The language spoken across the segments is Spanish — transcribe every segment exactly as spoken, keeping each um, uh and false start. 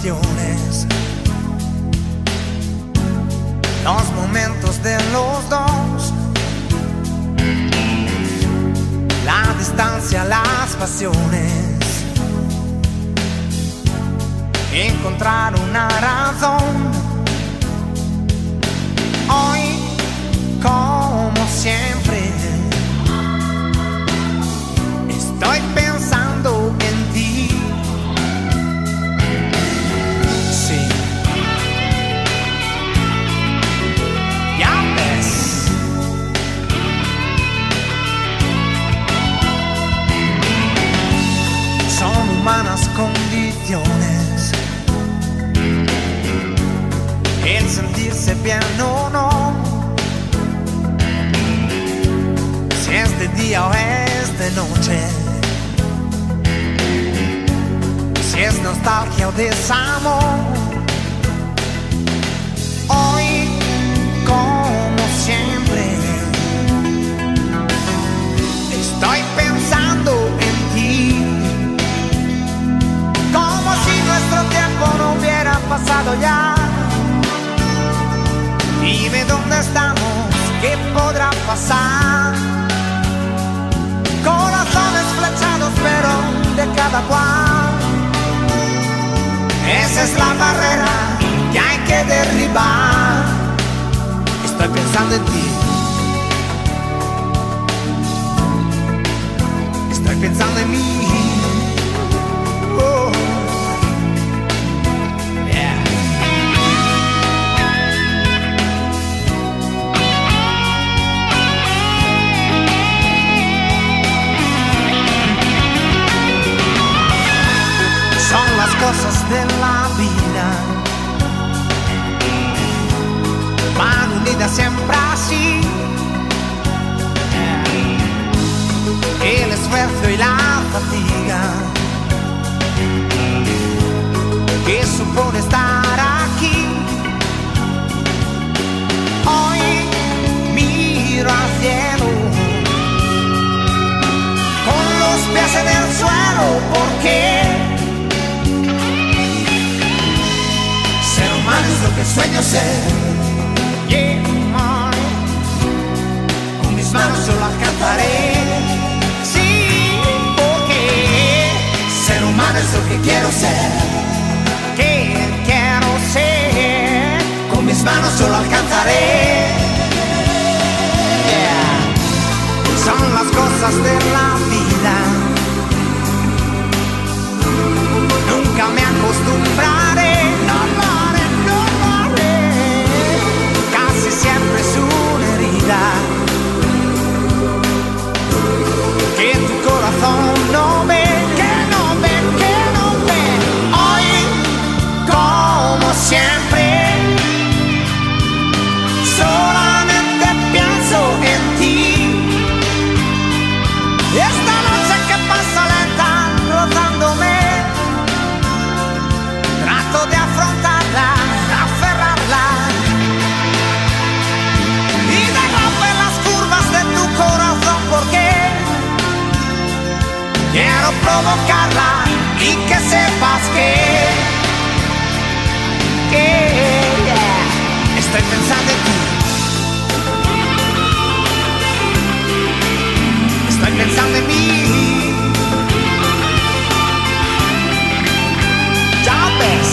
condiciones, los momentos de los dos, la distancia, las pasiones, encontrar una razón. Hoy, como siempre, estoy pensando en ti. Sí, ya ves. Son humanas condiciones, el sentirse bien o no, si es de día o es de noche, si es nostalgia o desamor. Hoy, como siempre, estoy pensando en ti, como si nuestro tiempo no hubiera pasado ya. Dime dónde estamos, qué podrá pasar. Corazones flechados, pero de cada cual. Esa es la barrera que hay que derribar. Estoy pensando en ti. Estoy pensando en mí. Oh. Cosas de la vida van unidas siempre así. El esfuerzo y la fatiga que supone estar aquí. Hoy miro al cielo con los pies en el suelo, porque es lo que sueño ser. Yeah, con mis manos solo alcanzaré. Sí, porque ser humano es lo que quiero ser. Que quiero ser. Con mis manos solo alcanzaré. Yeah. Son las cosas de la vida. Nunca me acostumbraré. No, no. Siempre es una herida que tu corazón no ve, que no ve, que no ve. Hoy, como siempre, solamente pienso en ti. Esta noche que pasa lenta, rozándome, trato de afrontarla, aferrarla. Quiero provocarla y que sepas que, que yeah, estoy pensando en ti. Estoy pensando en mí. Ya ves.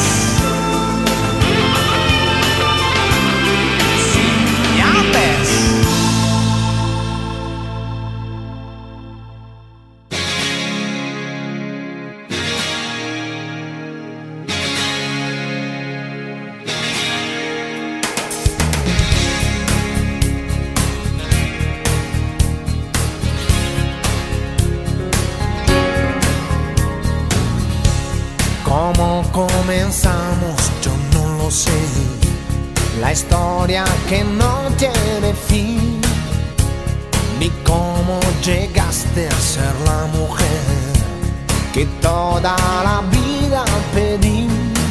Sí, ya ves. Comenzamos, yo no lo sé. La historia que no tiene fin, ni cómo llegaste a ser la mujer que toda la vida pedí.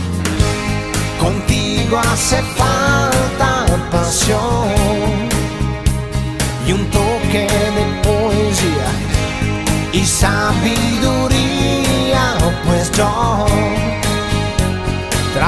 Contigo hace falta pasión y un toque de poesía y sabiduría, pues yo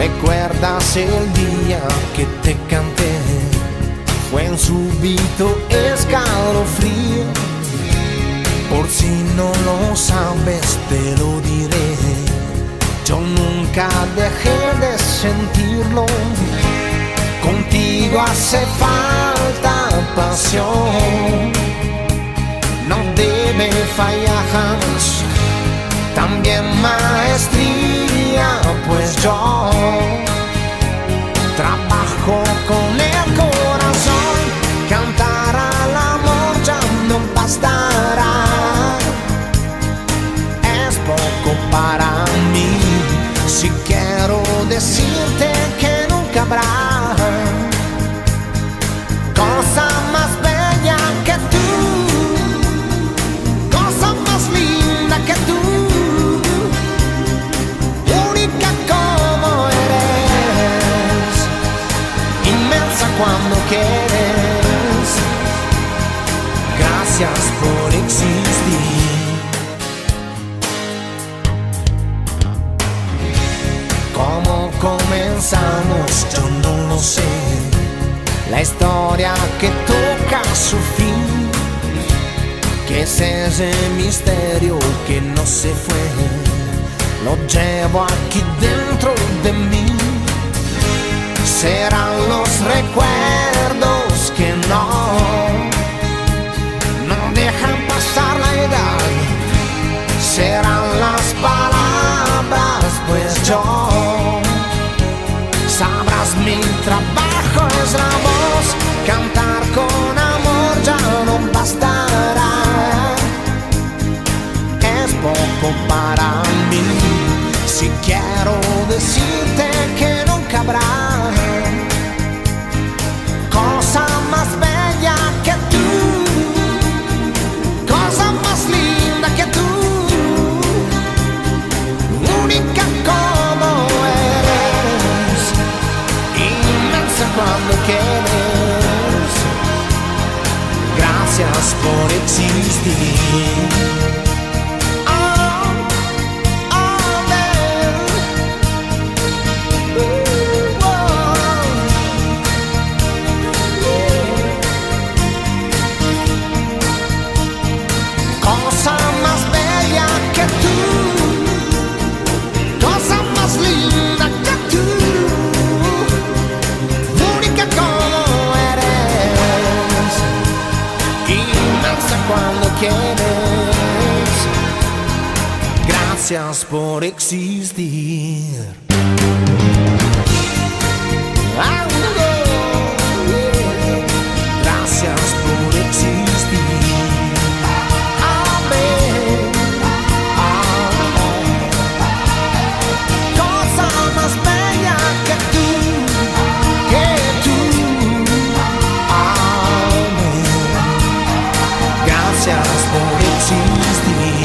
¿Recuerdas el día que te canté? Fue un súbito escalofrío. Por si no lo sabes te lo diré. Yo nunca dejé de sentirlo. Contigo hace falta pasión. No debe fallar jamás. También maestría, pues yo trabajo con el corazón. Cantar al amor ya no bastará. Es poco para mí. Si quiero decirte que nunca habrá cosa más bella que tú, cosa más linda que tú, única como eres, inmensa cuando quieres. Gracias por existir. ¿Cómo comenzamos? Yo no lo sé. La historia que toca su fin, que es ese misterio que no se fue, lo llevo aquí dentro de mí. Serán los recuerdos que no, no dejan pasar la edad. Serán las palabras, pues yo, sabrás mi trabajo es la voz. Cantar con amor ya no bastará. Es poco para mí. Si quiero decirte que nunca habrá cosa más bella que tú, cosa más linda que tú, única como eres, inmensa cuando quieres. Gracias por existir. Cuando quieres, gracias por existir. Ah, oh, yeah. Gracias por existir. Amén. Amén. Cosa más bella que tú, que tú. Gracias por existir.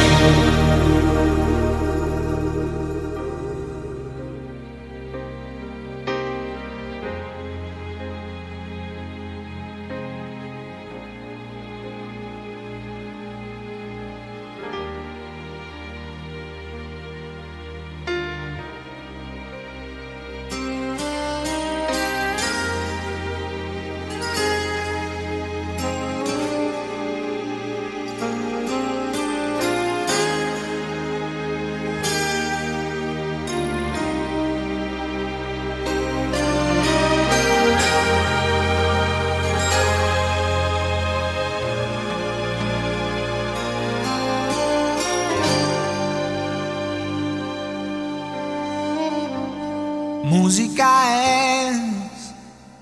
Música es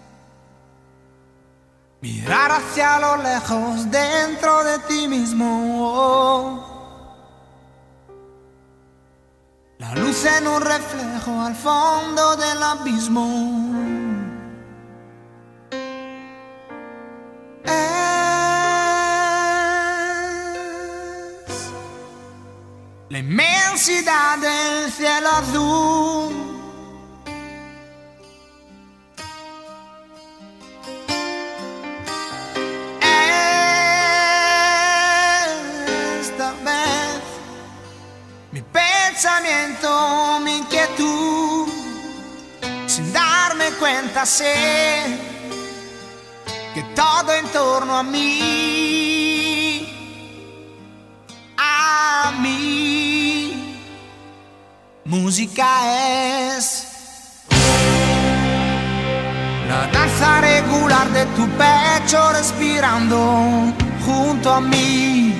mirar hacia lo lejos dentro de ti mismo. La luz en un reflejo al fondo del abismo. Es la inmensidad del cielo azul. pensamiento, mi inquietud, sin darme cuenta sé que todo en torno a mí, a mí, música es la danza regular de tu pecho respirando junto a mí,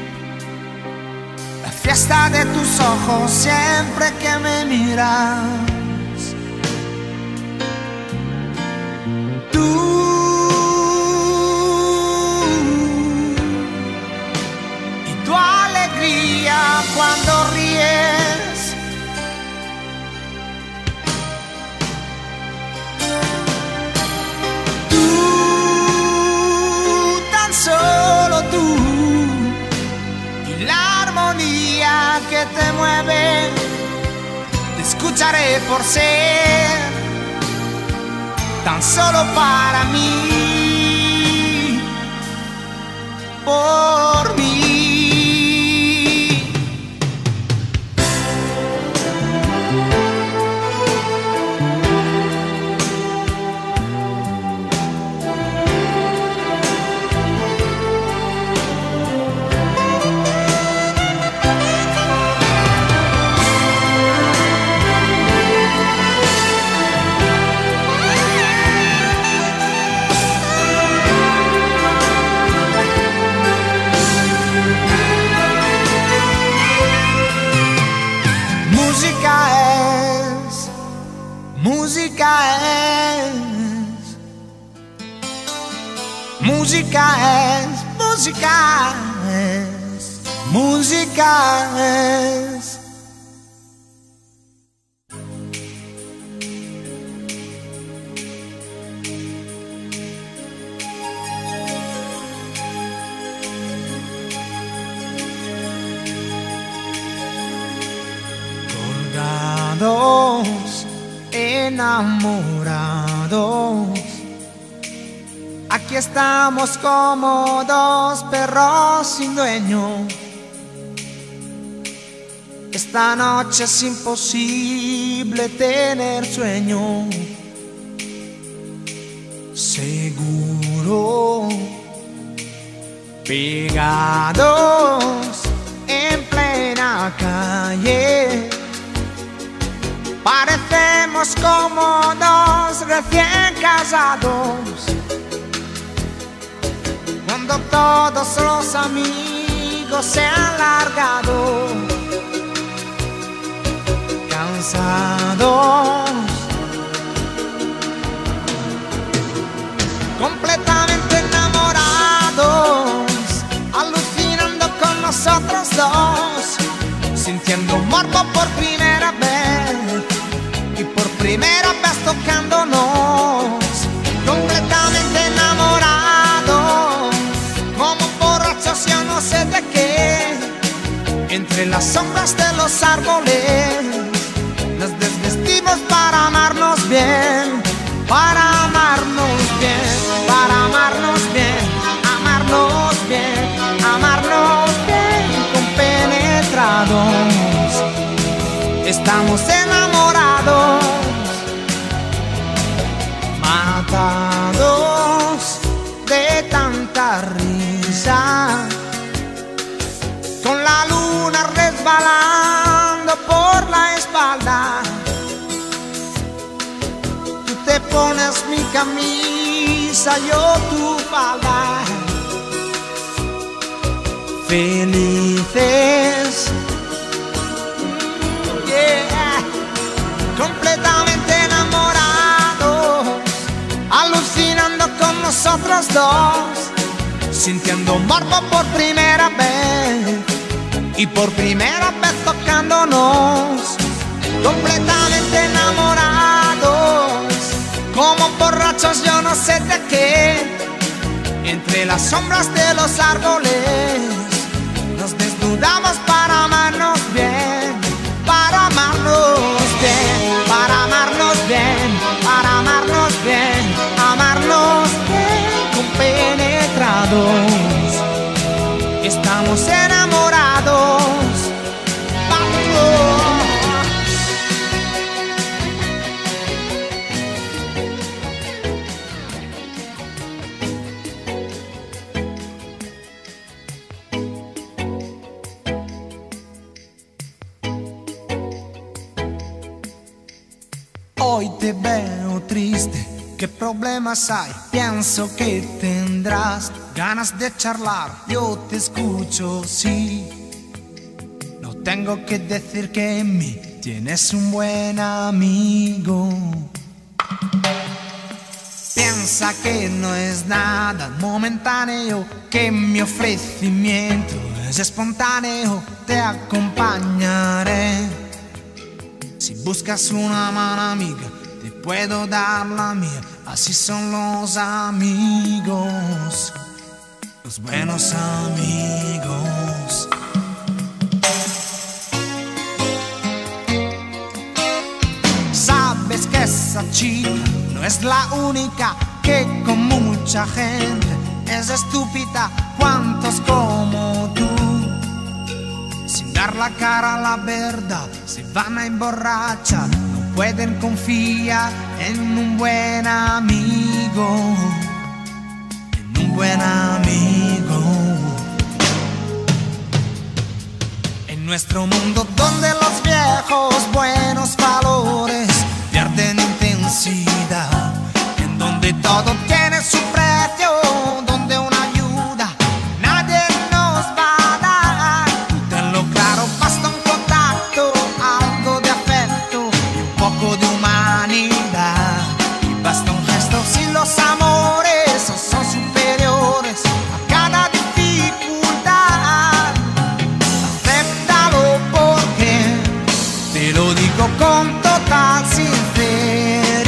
la fiesta de tus ojos siempre que me miras. Cuando ríes, tú, tan solo tú, y la armonía que te mueve, te escucharé por ser tan solo para mí, por mí. Música es, música es, música es, música es. Colgados, enamorados, aquí estamos como dos perros sin dueño. Esta noche es imposible tener sueño. Seguro, pegados en plena calle, parecemos como dos recién casados, cuando todos los amigos se han largado, cansados, completamente enamorados, alucinando con nosotros dos, sintiendo morbo por primera vez y por primera vez tocándonos, completamente enamorados, como borrachos yo no sé de qué, entre las sombras de los árboles nos desvestimos para amarnos bien, para amarnos bien, para amarnos bien, amarnos bien, amarnos bien, compenetrados, estamos enamorados, matados de tanta risa, con la luna resbalando por la espalda. Tú te pones mi camisa, yo tu falda. Felices, yeah, completamente enamorados, alucinando con nosotros dos, sintiendo morbo por primera vez y por primera vez tocándonos, completamente enamorados, como borrachos yo no sé de qué, entre las sombras de los árboles nos desnudamos para amarnos bien, para amarnos bien, para amarnos bien, para amarnos bien, amarnos bien, compenetrados, estamos enamorados. te veo triste. ¿Qué problemas hay? Pienso que tendrás ganas de charlar. Yo te escucho, sí. No tengo que decir que en mí tienes un buen amigo. Piensa que no es nada momentáneo, que mi ofrecimiento es espontáneo. Te acompañaré. Si buscas una mano amiga, te puedo dar la mía. Así son los amigos, los buenos amigos. Sabes que esa chica no es la única, que como mucha gente es estúpida. ¿Cuántos como tú, sin dar la cara a la verdad, se van a emborrachar? No pueden confiar en un buen amigo, en un buen amigo. En nuestro mundo donde los viejos buenos valores pierden intensidad, en donde todo tiene su precio, donde una ayuda nadie nos va a dar. Tenlo claro, basta un contacto, algo de afecto y un poco de humanidad. Y basta un gesto si los amores son superiores a cada dificultad. Acéptalo porque te lo digo con total sinceridad.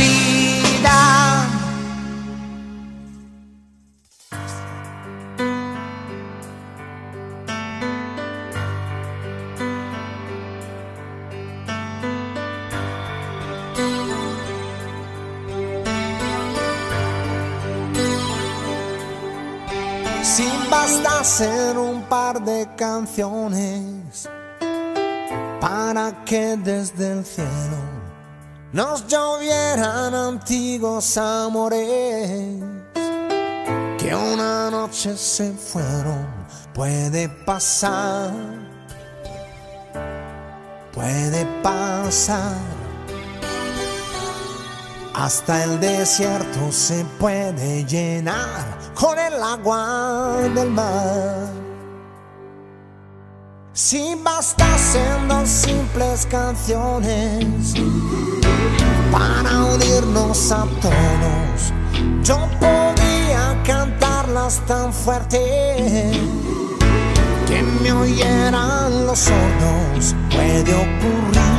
Si bastasen un par de canciones para que desde el cielo nos llovieran antiguos amores que una noche se fueron, puede pasar, puede pasar. Hasta el desierto se puede llenar con el agua del mar. Si bastasen dos simples canciones para unirnos a todos, yo podría cantarlas tan fuerte que me oyeran los sordos. Puede ocurrir,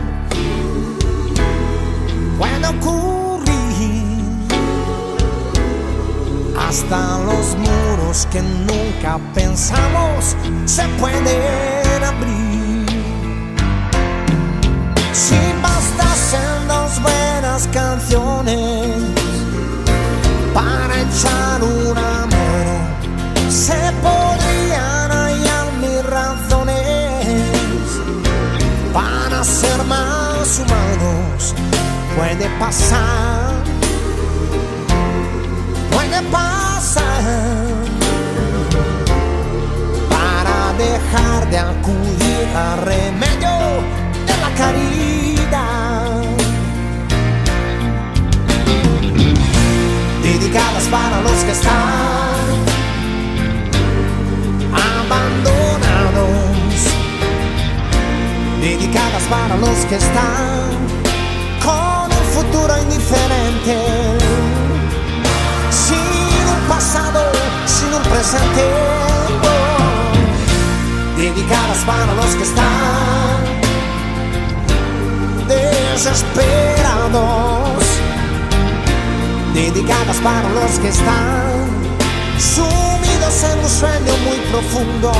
puede ocurrir. Hasta los muros que nunca pensamos se pueden abrir. Si bastasen dos buenas canciones para echar una mano, se podrían hallar mis razones para ser más humanos. Puede pasar, puede pasar, para dejar de acudir a remedio de la caridad. Dedicadas para los que están abandonados, dedicadas para los que están con el futuro indiferente, sin un pasado, sin un presente. Oh, dedicadas para los que están desesperados, dedicadas para los que están sumidos en un sueño muy profundo,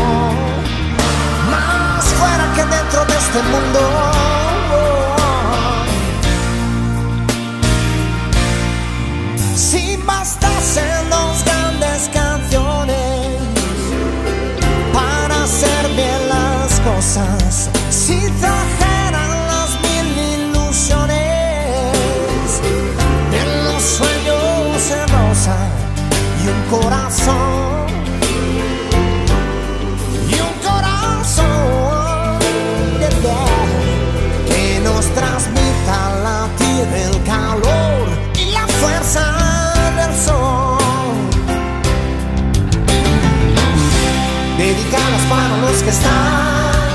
más fuera que dentro de este mundo. Si bastasen dos grandes canciones para hacer bien las cosas, si trajeran las mil ilusiones en los sueños en rosa y un corazón, y un corazón que calor y la fuerza del sol. Dedicadas para los que están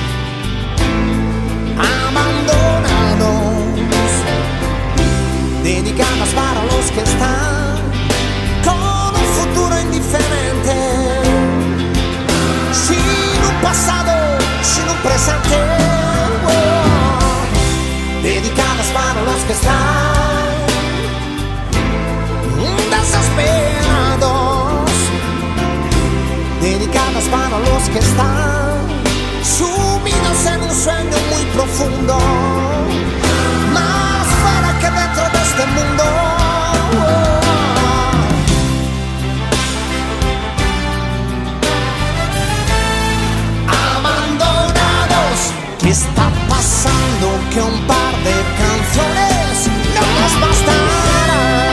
abandonados, dedicadas para los que están con un futuro indiferente, sin un pasado, sin un presente. Oh, dedicadas para los que están desesperados, dedicadas para los que están sumidos en un sueño muy profundo, más fuera que dentro de este mundo. Abandonados, ¿qué está pasando? Que un par de canciones no nos bastarán.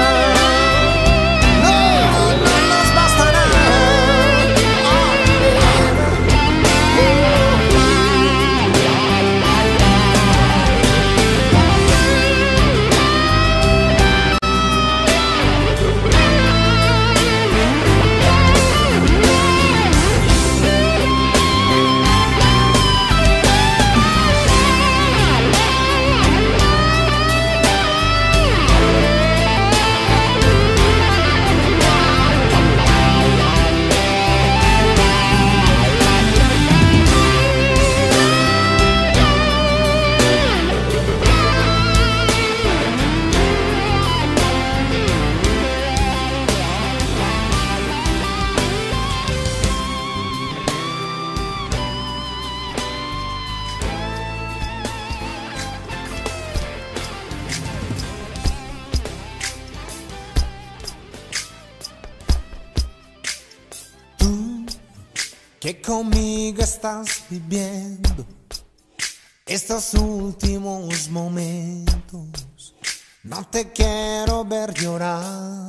Que conmigo estás viviendo estos últimos momentos, no te quiero ver llorar.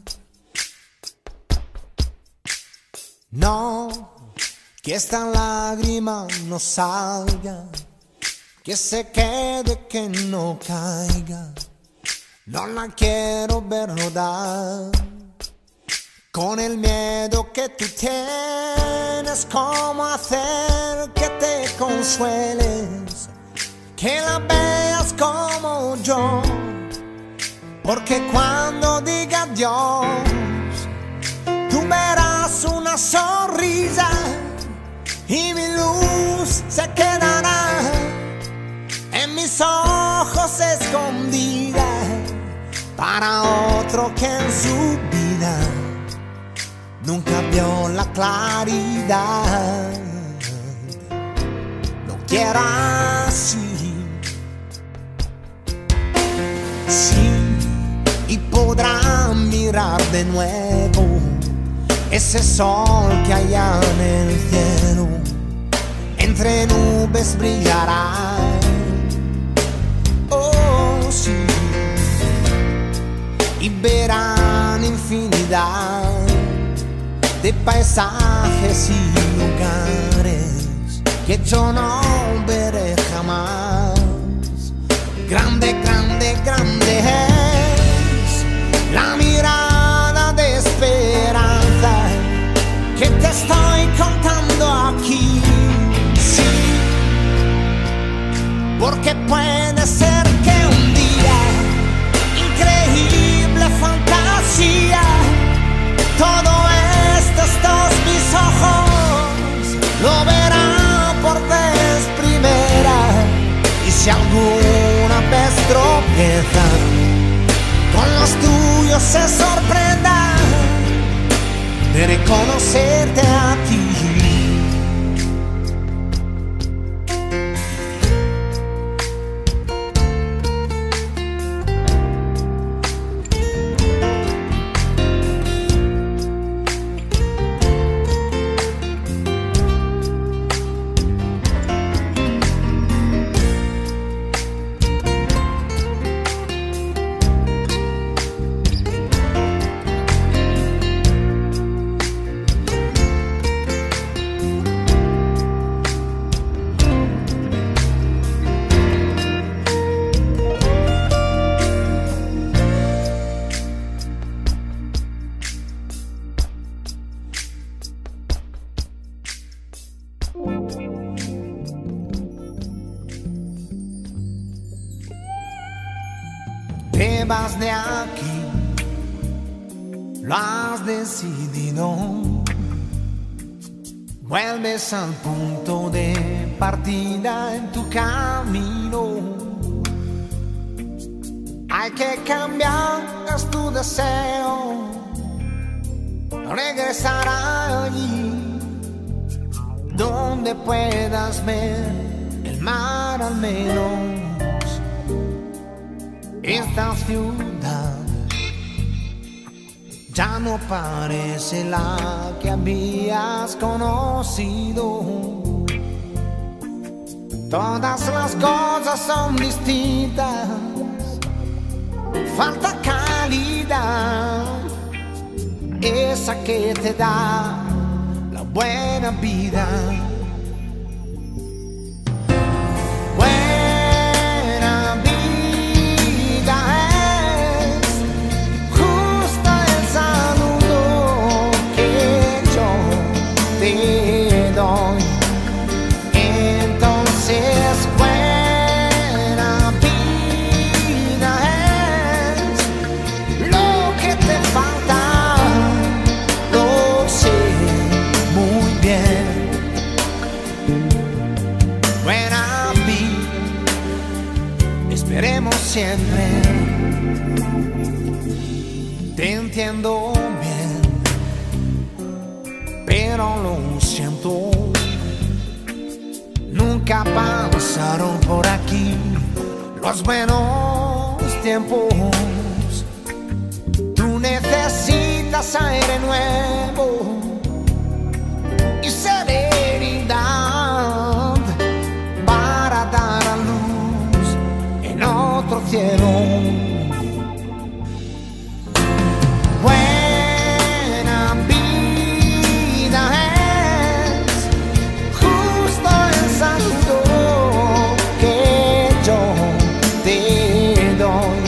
No, que esta lágrima no salga, que se quede, que no caiga. No la quiero ver rodar con el miedo que tú tienes. ¿Cómo hacer que te consueles? Que la veas como yo, porque cuando diga adiós, tú verás una sonrisa y mi luz se quedará en mis ojos escondida para otro que en su vida nunca vio la claridad. Lo quiero así, sí, y podrá mirar de nuevo ese sol que allá en el cielo entre nubes brillará. Oh, sí, y verán infinidad de paisajes y lugares que yo no veré jamás. Grande, grande, grande es la mirada de esperanza que te estoy contando aquí. Sí, porque puede ser que un día, increíble fantasía, todo estos mis ojos lo verán por vez primera. Y si alguna vez tropieza, con los tuyos se sorprenda de reconocerte a ti. te vas de aquí, lo has decidido. Vuelves al punto de partida en tu camino. Hay que cambiar, es tu deseo, regresar allí donde puedas ver el mar al menos. Esta ciudad ya no parece la que habías conocido. Todas las cosas son distintas, falta calidad, esa que te da la buena vida. Siempre te entiendo bien, pero lo siento, nunca pasaron por aquí los buenos tiempos. Tú necesitas aire nuevo y serenidad para dar a luz en otro cielo. Buena vida es justo el saludo que yo te doy.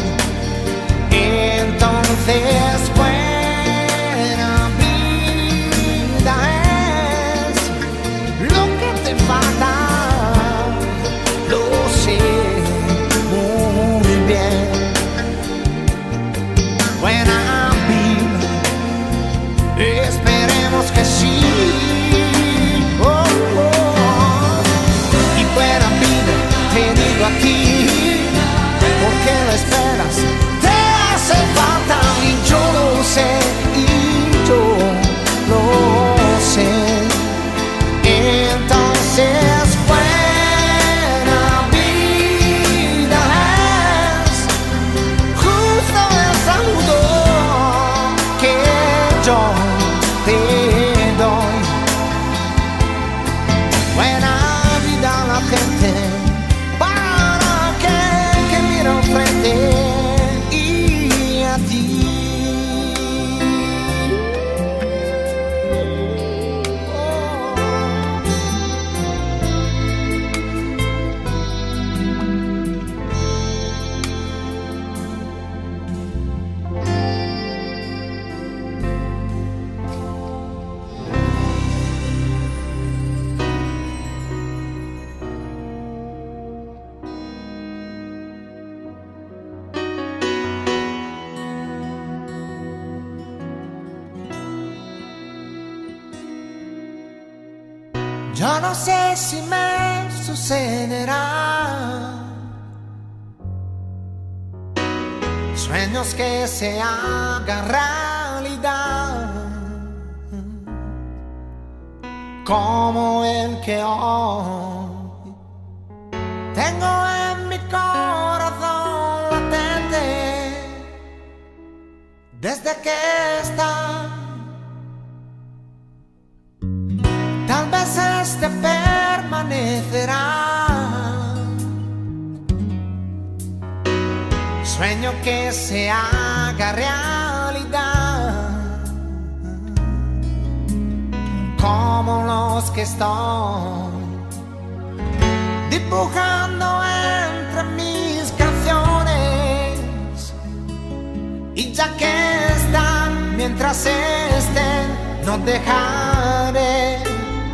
Entonces buena vida es lo que te falta, lo sé muy bien. Buena vida, esperemos que sí. Oh, oh. Y buena vida, te digo a ti, porque la esperas, te hace falta y yo lo sé, y yo lo sé. Entonces buena vida es justo el saludo que yo te doy. Buena vida a la gente, para que, que mira enfrente y a ti. Yo no sé si me sucederá, sueños que se hagan realidad, como el que hoy tengo en mi corazón latente, desde que está. Tal vez este permanecerá, sueño que se haga realidad, como los que estoy dibujando entre mis canciones. Y ya que están, mientras estén, no dejaré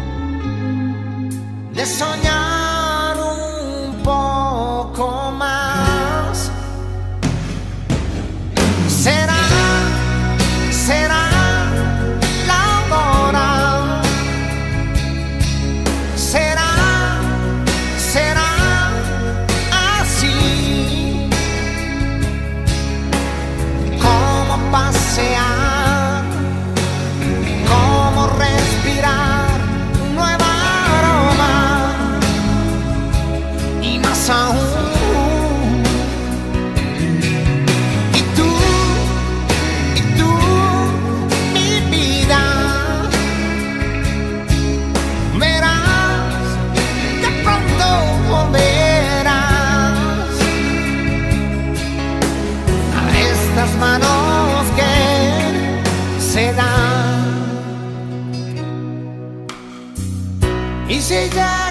de soñar un poco más.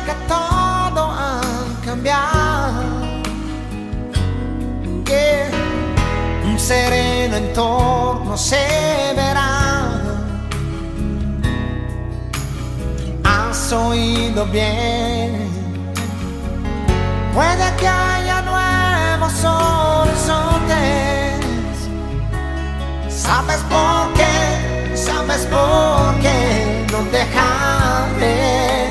que todo ha cambiado, que un sereno entorno se verá. Has oído bien, puede que haya nuevos horizontes. ¿Sabes por qué? ¿Sabes por qué no dejaré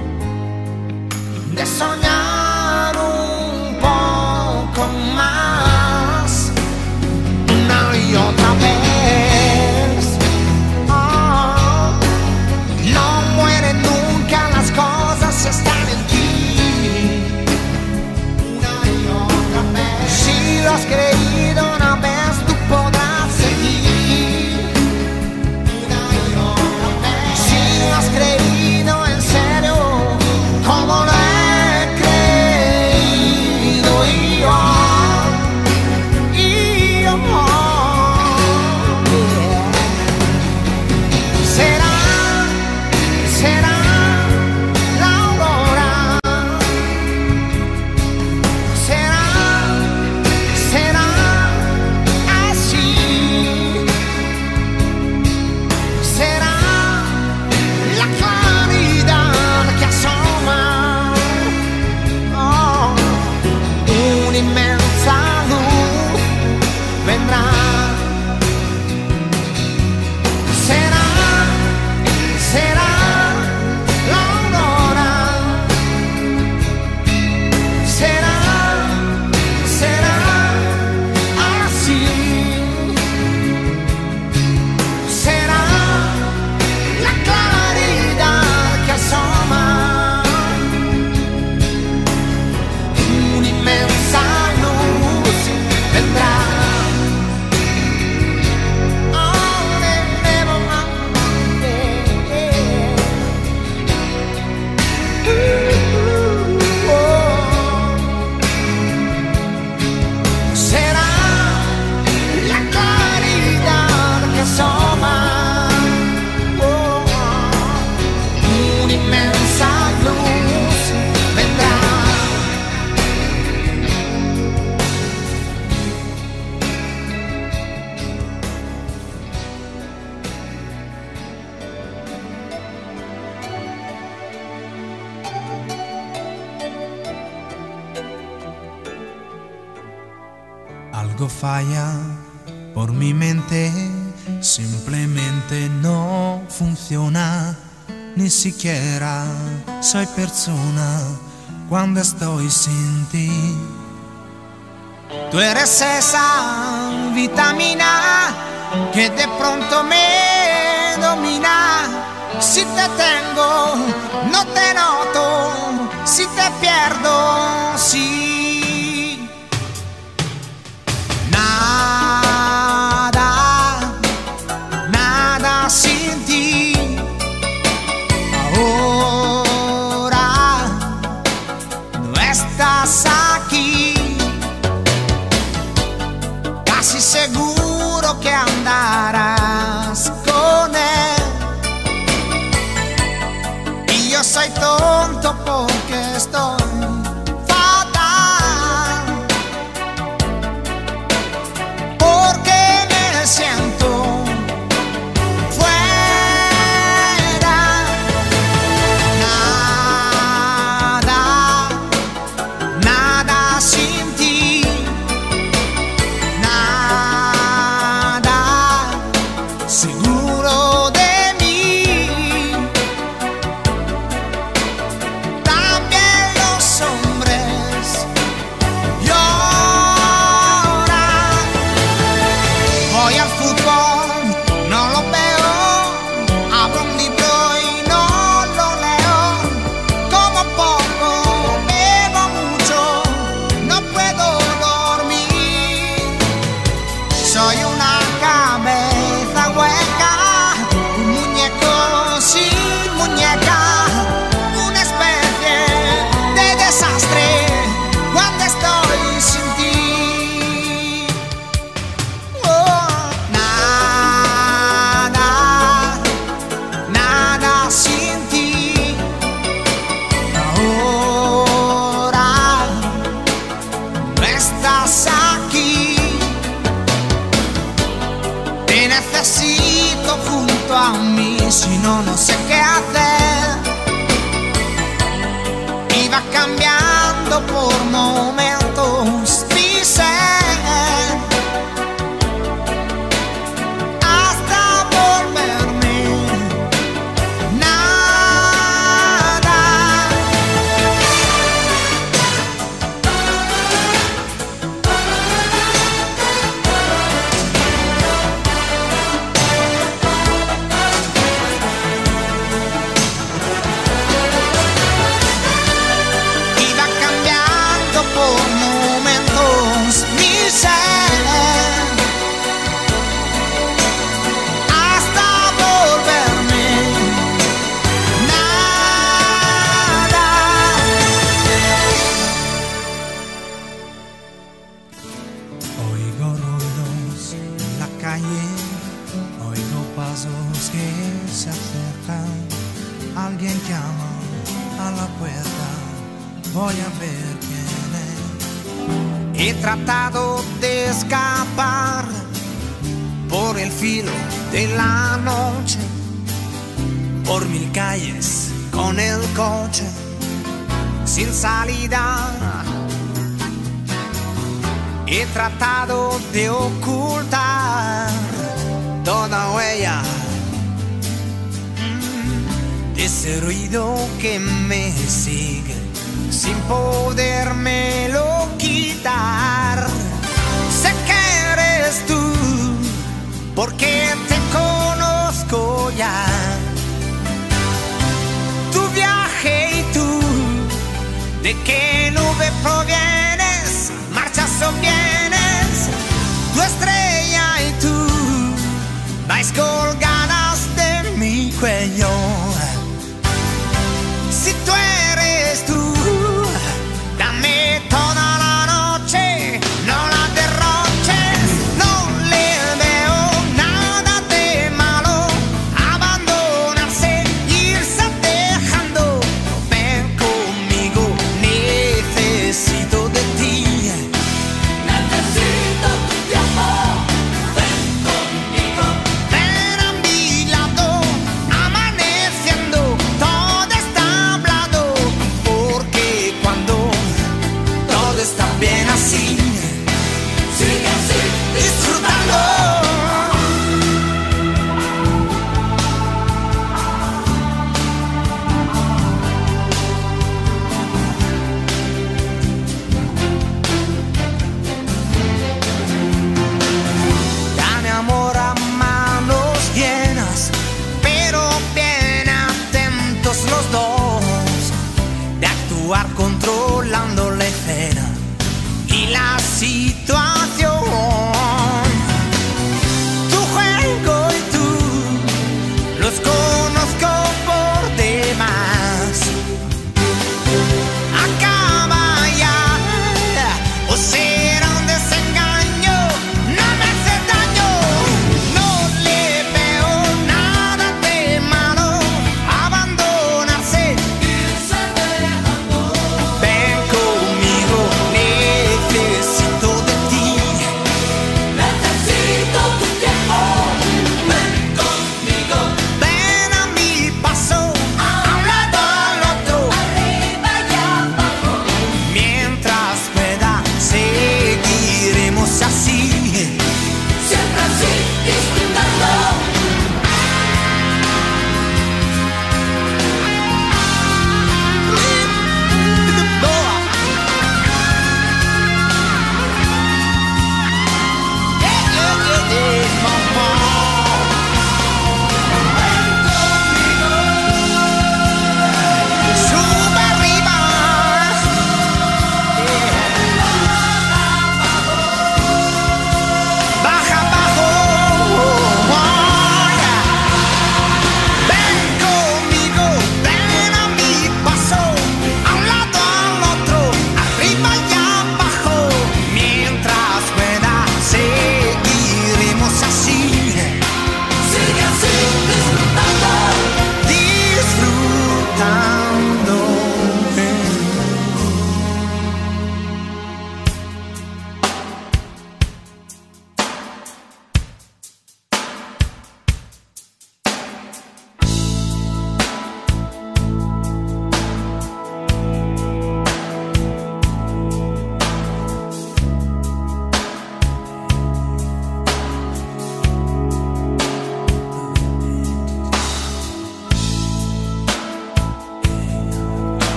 de soñar un poco más una y otra vez? Oh, no mueren nunca las cosas si están en ti. Una y otra vez. Si lo has creído una vez, tú podrás seguir. Una y otra vez. Si lo has creído en serio, como lo he creído y yo, y yo, yeah. Será, será la aurora, será, será así, será la claridad que asoma. Oh, una inmensa luz vendrá. Será, será la aurora, será, será así, será la claridad que asoma. Una inmensa luz vendrá. Oh, never mind, yeah, yeah. Ooh, oh. Será la claridad que asoma. Oh, una inmensa luz vendrá. Algo falla por mi mente, simplemente no funciona. Ni siquiera soy persona cuando estoy sin ti. Tú eres esa vitamina que de pronto me domina. Si te tengo, no te noto. Si te pierdo, sí. Nada, nada sin ti. Ahora no estás aquí. Casi seguro que andarás con él. Y yo soy tonto porque estoy fatal, porque me siento fuera. Nada, nada sin ti. Nada seguro de mí. También lo necesito junto a mí, si no, no sé qué hacer. Y va cambiando por momentos mi ser, hasta volverme nada. Por momentos mi ser, hasta volverme nada. Oigo ruidos en la calle, oigo pasos que se acercan, alguien llama a la puerta, voy a ver quién. He tratado de escapar por el filo de la noche, por mil calles con el coche sin salida. He tratado de ocultar toda huella de ese ruido que me sigue sin podérmelo quitar. Sé que eres tú, porque te conozco ya. Tu viaje y tú, ¿de qué nube provienes? ¿Marchas o vienes? Tu estrella y tú vais colgadas de mi cuello. Si tú eres tú, dame toda la noche, no la derroches. No le veo nada de malo abandonarse, irse dejando. No ven conmigo, ni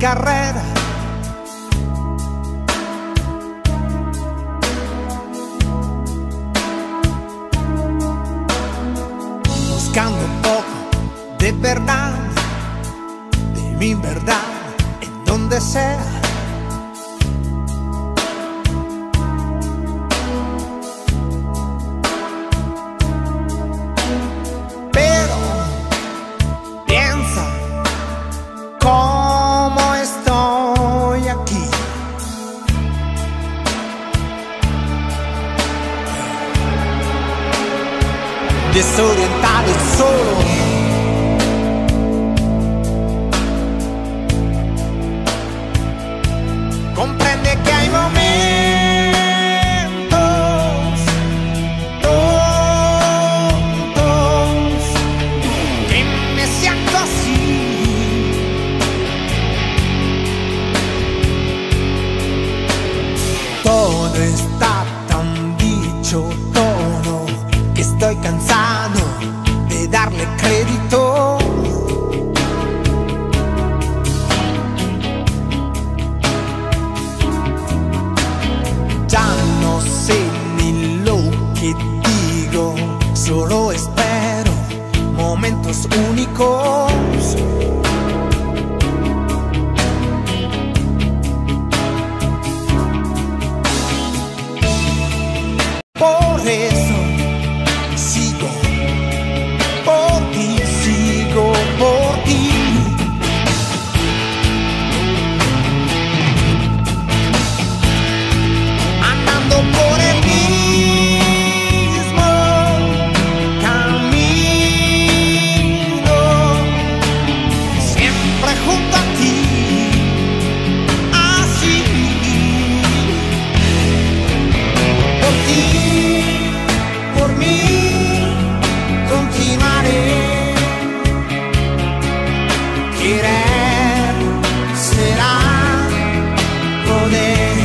carrera. Buscando un poco de verdad, de mi verdad, en donde sea. Pero piensa cómo estoy aquí. Desorientado y solo. Comprende que hay momentos tontos que me siento así. Todo está tan dicho, todo, que estoy cansado de darle crédito. Ya no sé ni lo que digo, solo espero momentos únicos. Por eso sigo, por ti, sigo por ti. Andando por el mismo camino, siempre junto a ti, así. Por ti, por mí, continuaré. Querer será poder.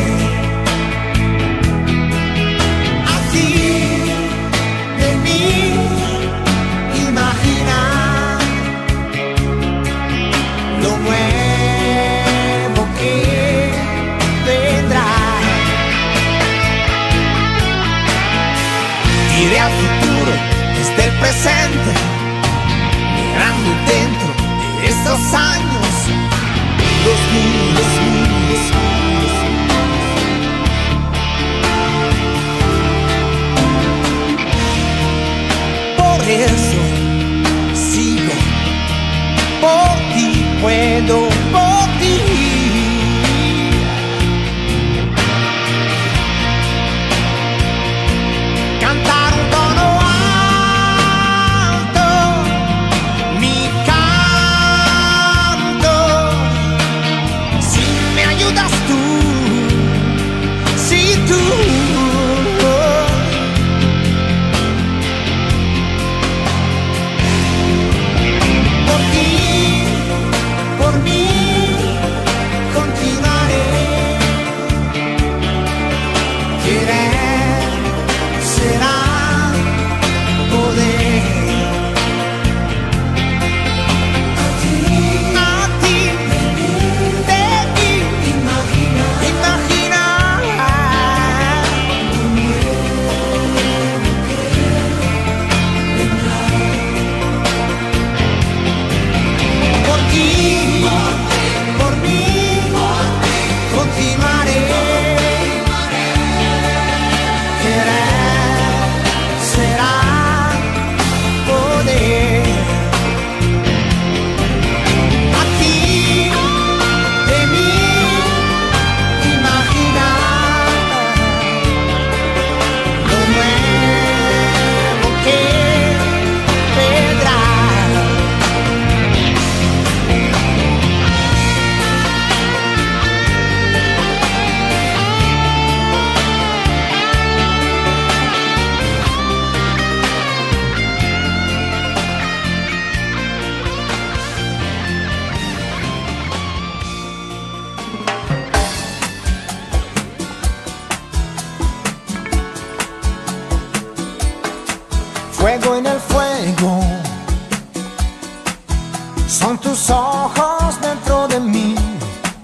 Así de mí imaginar lo nuevo que vendrá. Iré al futuro desde el presente, mirando dentro de estos años, los míos, los míos, míos. Por eso sigo, por ti puedo, por ti. Cantar un tono alto, mi canto, si me ayudas tú, si tú. Por ti, por mí, continuaré. Querer será poder. A ti, a ti, de mí, imaginar, imaginar. Por ti, por mí, continuaré. Querer será poder. A ti, de mí, imaginar lo nuevo que vendrá. Fuego en el fuego, son tus ojos dentro de mí.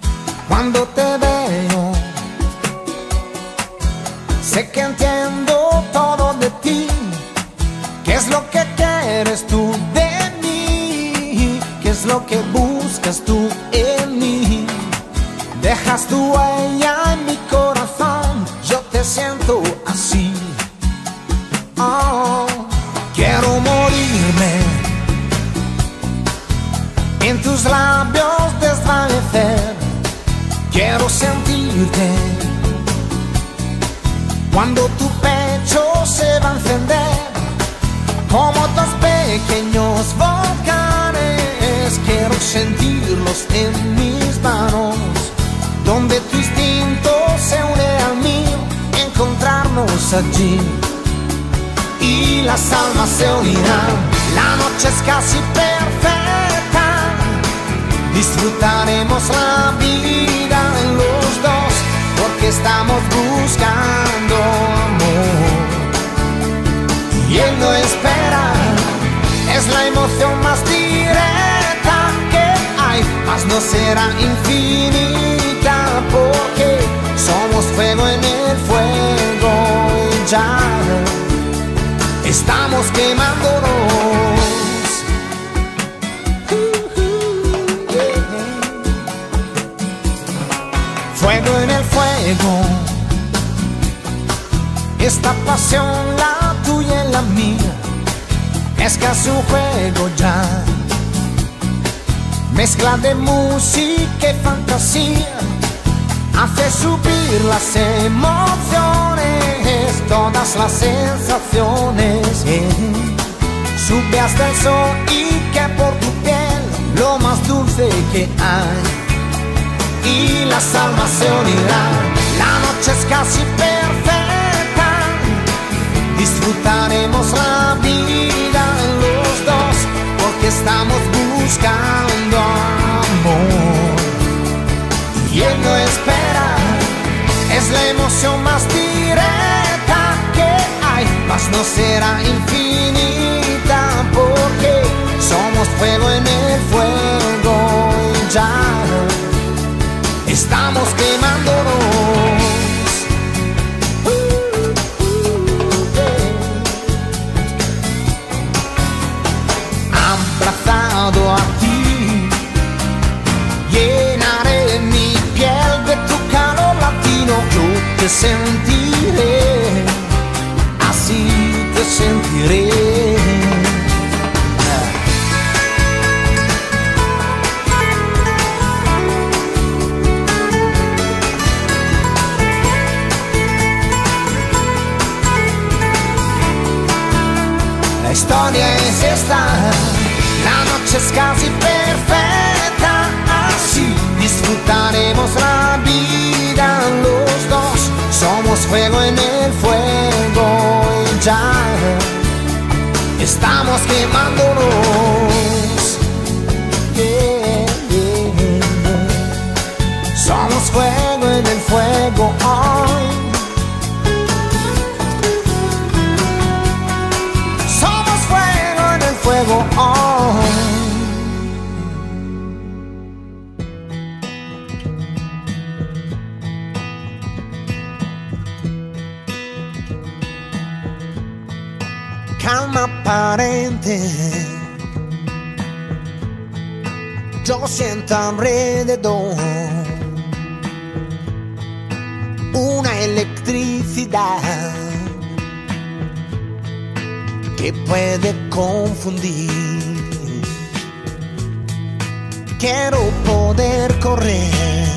Sé que entiendo todo de ti. ¿Qué es lo que quieres tú de mí? ¿Qué es lo que buscas tú en mí? Dejas tu huella en mi corazón, yo te siento así. Oh, quiero morirme, en tus labios desvanecer. Quiero sentirte cuando tu pecho se va a encender como dos pequeños volcanes. Quiero sentirlos en mis manos, donde tu instinto se une al mío, encontrarnos allí y las almas se unirán. La noche es casi perfecta, disfrutaremos la vida en los dos, porque estamos buscando amor. Y él no espera, es la emoción más directa que hay, mas no será infinita, porque somos fuego en el fuego y ya estamos quemándonos. Fuego en el fuego, esta pasión, la tuya y la mía, es casi un juego ya. Mezcla de música y fantasía, hace subir las emociones, todas las sensaciones. eh. Sube hasta el sol y que por tu piel lo más dulce que hay, y las almas se unirán. La noche es casi perfecta, disfrutaremos la vida en los dos, porque estamos buscando amor. Y él no espera, es la emoción más directa que hay, mas no será infinita, porque somos fuego en el fuego y ya estamos quemándonos. Uh, uh, yeah. Abrazado a ti, llenaré mi piel de tu calor latino. Yo te sentiré, así te sentiré. La historia es esta, la noche es casi perfecta, así disfrutaremos la vida los dos. Somos fuego en el fuego y ya estamos quemándonos. Yeah, yeah, yeah. Somos fuego en el fuego hoy. Fuego on. Calma aparente, yo siento alrededor una electricidad que puede confundir. Quiero poder correr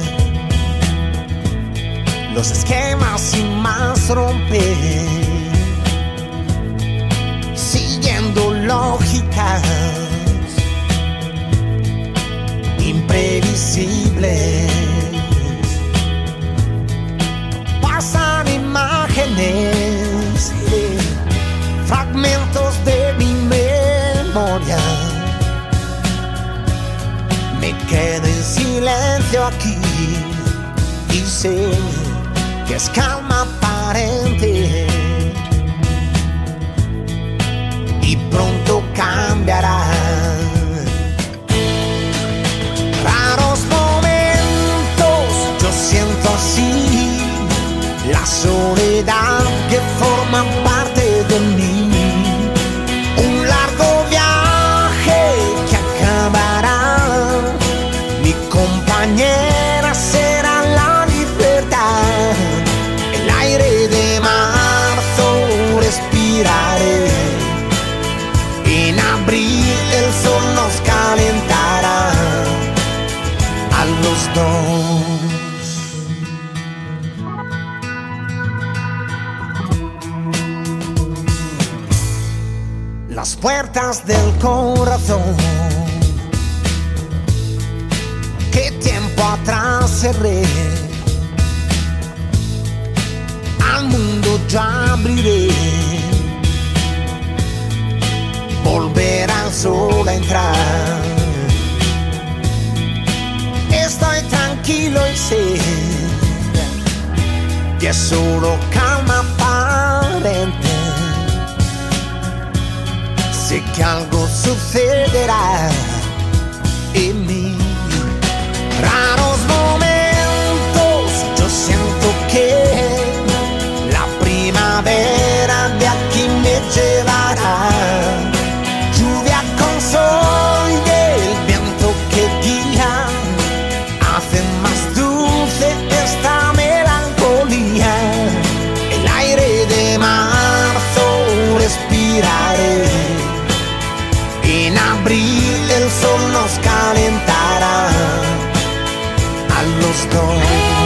los esquemas sin más romper, siguiendo lógicas imprevisibles. Pasan imágenes, eh, fragmentos de mi memoria. Me quedo en silencio aquí y sé que es calma aparente y pronto cambiará. Raros momentos yo siento así, las soledad que forma parte de mí. Un largo viaje que acabará, mi compañera será la libertad. El aire de marzo respiraré, en abril el sol nos calentará a los dos. Las puertas del corazón que tiempo atrás cerré, al mundo ya abriré. Volverá el sol a entrar. Estoy tranquilo y sé que es solo calma aparente. Sé que algo sucederá en mí. Raros momentos, yo siento que la primavera de aquí me llevará. Lluvia con sol y el viento que guía hacen más dulce esta melancolía. El aire de marzo respiraré, en abril el sol nos calentará a los dos.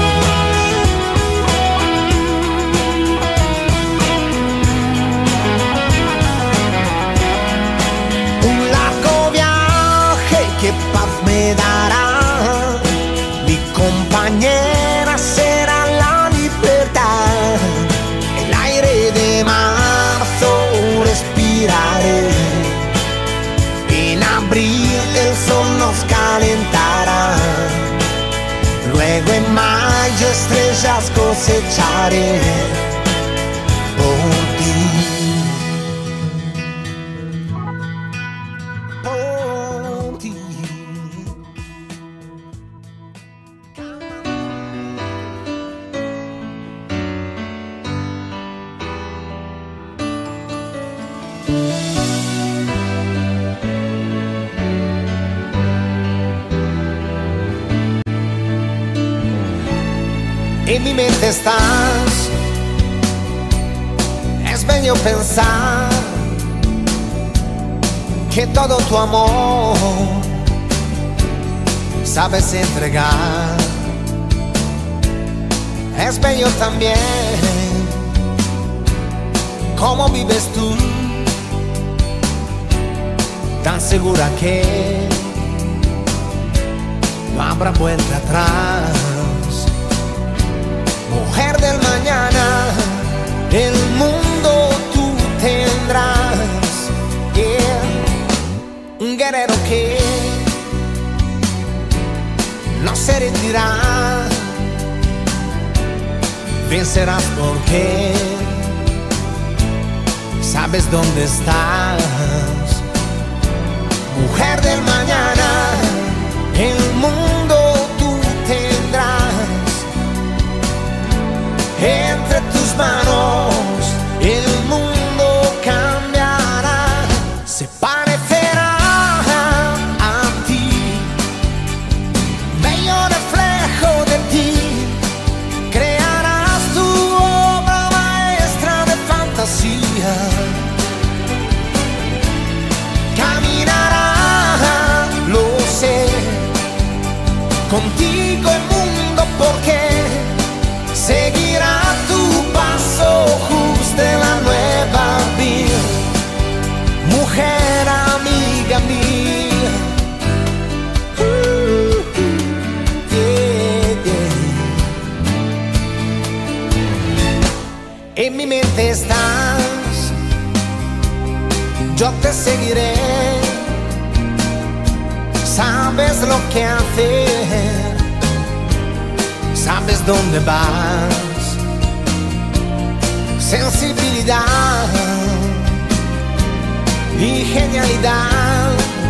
Un largo viaje que paz me dará, mi compañera será la libertad. El aire de marzo respiraré, en abril el sol nos calentará. Luego en mayo estrellas cosecharé por ti, por ti. En mi mente estás, es bello pensar que todo tu amor sabes entregar. Es bello también cómo vives tú, tan segura que no habrá vuelta atrás. Mujer del mañana, el mundo tú tendrás. Yeah. Un guerrero que no se rendirá. Vencerás porque sabes dónde estás. Mujer del mañana, el mundo tú tendrás. Entre tus manos el mundo cambiará, se parecerá a ti, bello reflejo de ti. Crearás tu obra maestra de fantasía. Caminará, lo sé, contigo el mundo porque seguirá tu paso justo en la nueva vida. Mujer amiga mía, uh, yeah, yeah. En mi mente estás, yo te seguiré. Sabes lo que hacer, sabes dónde vas. Sensibilidad y genialidad,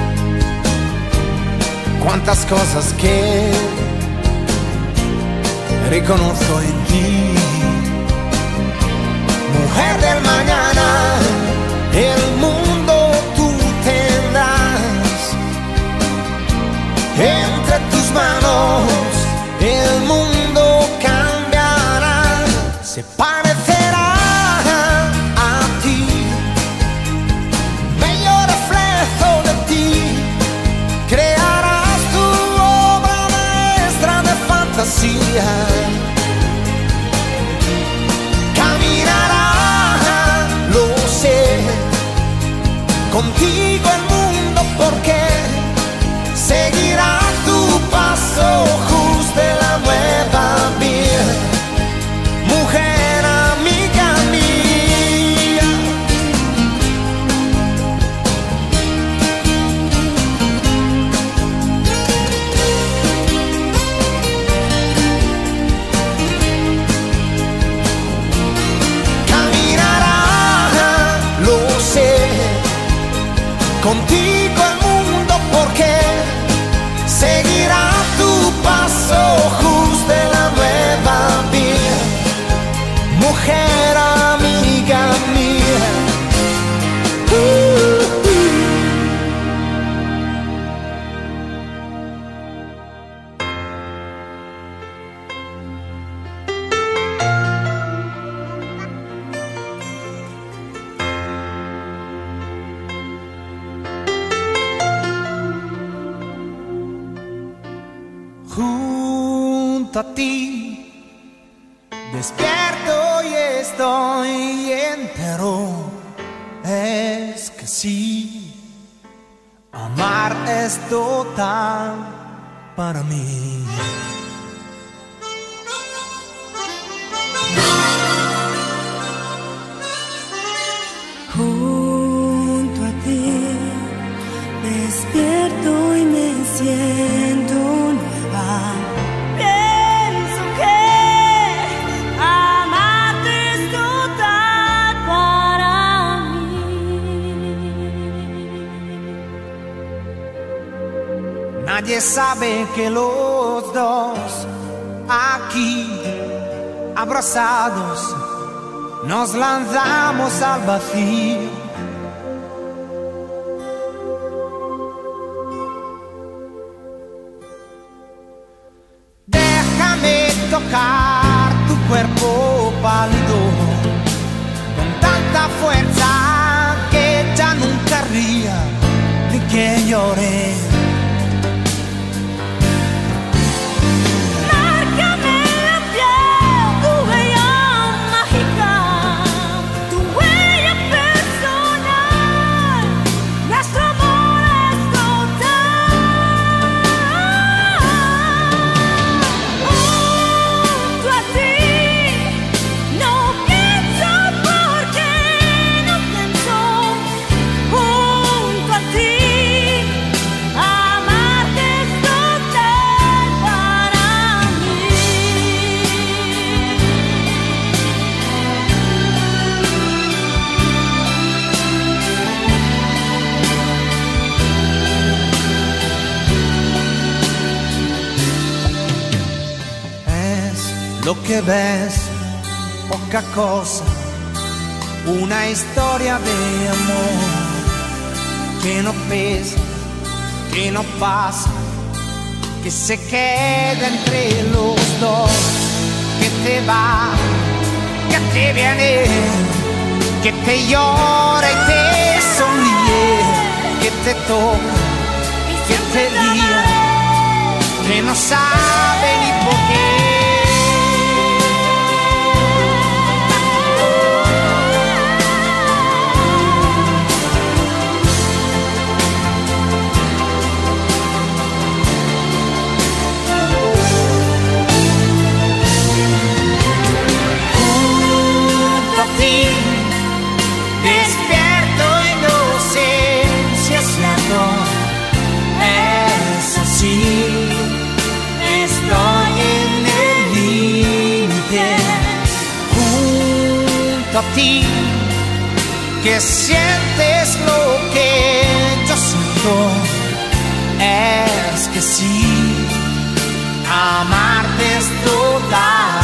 cuántas cosas que reconozco en ti. se parecerá a ti, bello reflejo de ti, crearás tu obra maestra de fantasía, caminará, lo sé, contigo el mundo porque seguirá tu paso justo de la nueva vida, mujer amiga mía. Caminará, lo sé, contigo el mundo porque seguirá tu paso justo de la nueva vida, mujer amiga mía. Uh, uh. Junto a ti, despierto y estoy entero. Es que sí, amar es total para mí. Junto a ti, despierto y me siento nueva. Pienso que amarte es total para mí. Nadie sabe que los dos aquí abrazados nos lanzamos al vacío. Déjame tocar tu cuerpo pálido con tanta fuerza que ya nunca ría ni que llore. Lo que ves, poca cosa, una historia de amor que no pesa, que no pasa, que se queda entre los dos, que te va, que te viene, que te llora y te sonríe, que te toca, que te guía, que no sabe ni por qué. Despierto y no sé si es cierto, es así, estoy en el límite, junto a ti, que sientes lo que yo siento, es que sí, amarte es total.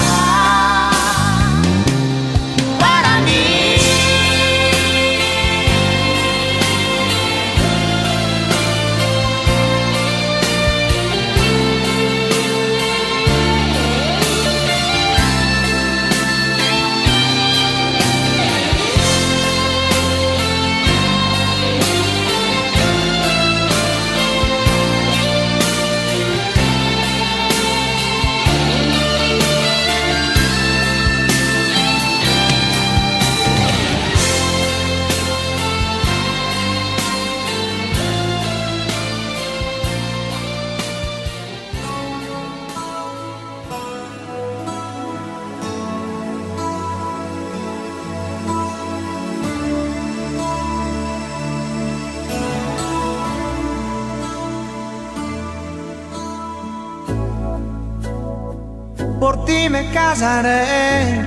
ti me casaré,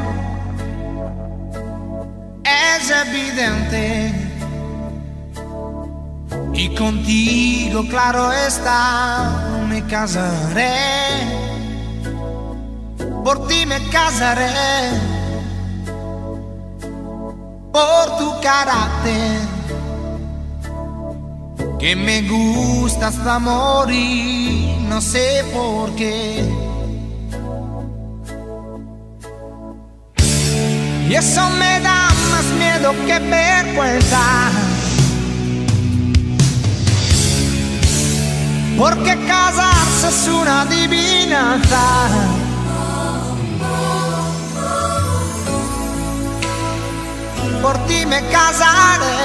es evidente. Y contigo, claro está, me casaré. Por ti me casaré, por tu carácter, que me gusta hasta morir, no sé por qué. Y eso me da más miedo que vergüenza, porque casarse es una adivinanza. Por ti me casaré,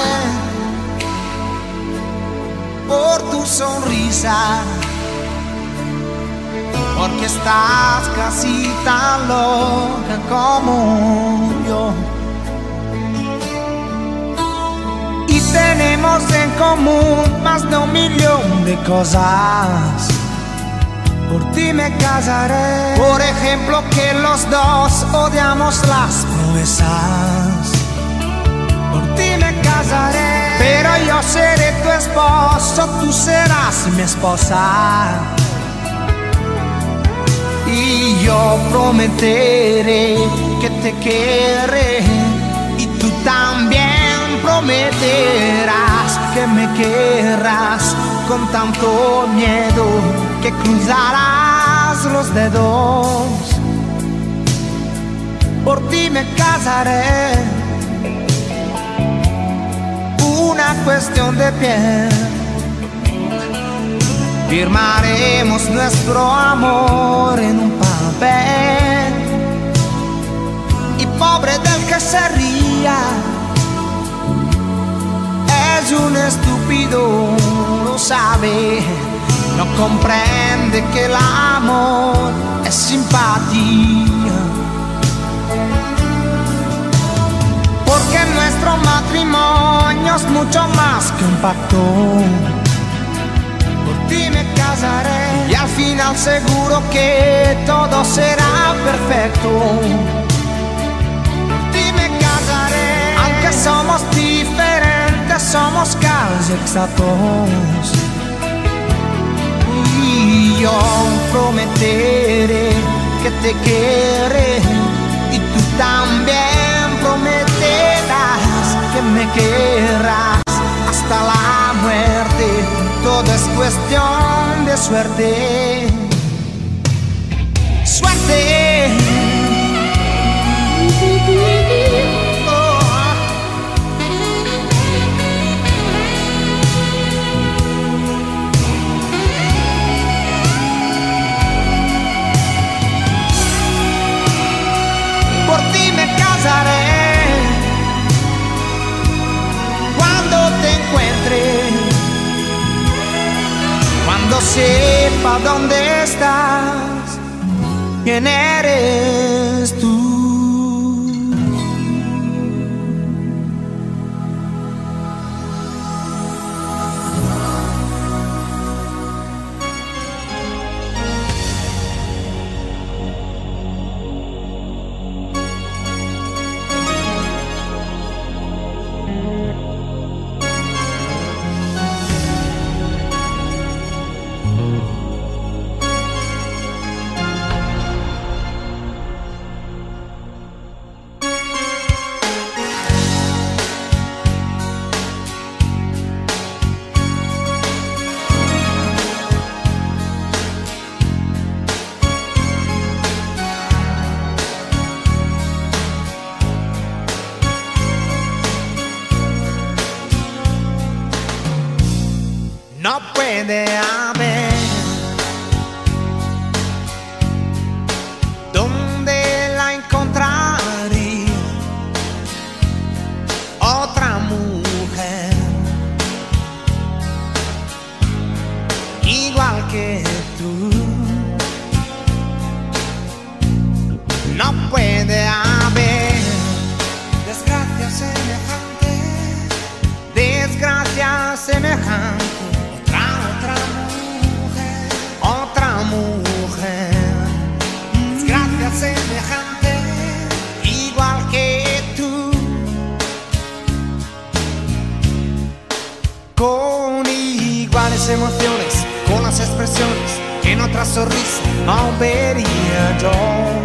por tu sonrisa, porque estás casi tan loca como yo. Y tenemos en común más de un millón de cosas. Por ti me casaré. Por ejemplo, que los dos odiamos las proezas. Por ti me casaré, pero yo seré tu esposo, tú serás mi esposa. Y yo prometeré que te querré, y tú también prometerás que me querrás con tanto miedo que cruzarás los dedos. Por ti me casaré, una cuestión de piel. Firmaremos nuestro amor en un papel, y pobre del que se ría, es un estúpido, lo sabe, no comprende que el amor es simpatía. Porque nuestro matrimonio es mucho más que un pacto. Por ti me casaré, y al final seguro que todo será perfecto. Por ti me casaré, aunque somos diferentes, somos casi exactos. Y yo prometeré que te querré, y tú también prometerás que me querrás hasta la muerte. Todo es cuestión de suerte. Suerte. Oh. Por ti me casaré, cuando te encuentre, cuando sepa dónde estás, quién eres tú. No puede haber donde la encontraré otra mujer igual que tú. No puede haber desgracia semejante, desgracia semejante. Otra las emociones, con las expresiones que en otra sonrisa no vería yo.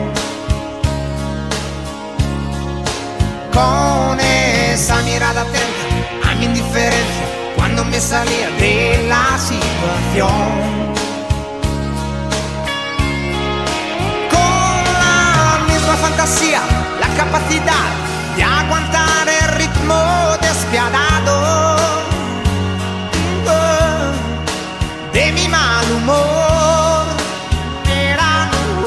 Con esa mirada atenta a mi indiferencia cuando me salía de la situación. La fantasía, la capacidad de aguantar el ritmo despiadado oh, de mi mal humor. Era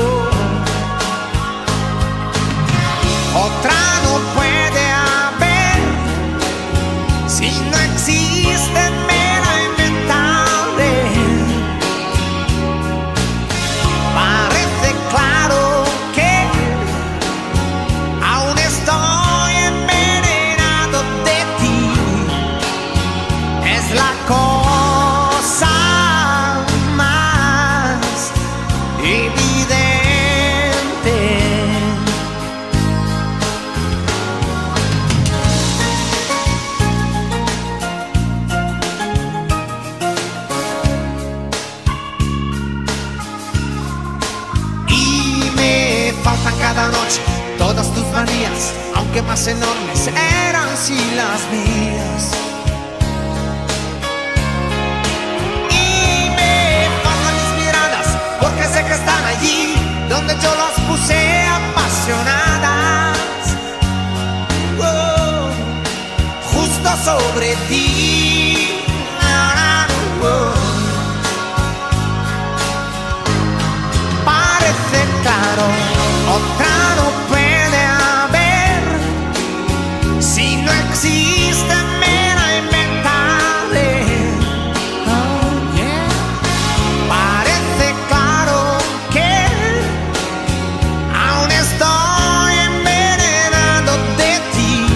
oh, otra no puede haber si no existe, me la inventaré. Parece claro que estoy envenenado de ti, es la cosa más evidente. Y me faltan cada noche todas tus manías, aunque más enormes eran si las mías. Y me faltan mis miradas, porque sé que están allí donde yo las puse apasionadas. Oh, justo sobre ti. Oh, parece claro, otra no puede haber si no existe, me la inventaré. Oh, yeah. Parece claro que aún estoy envenenado de ti.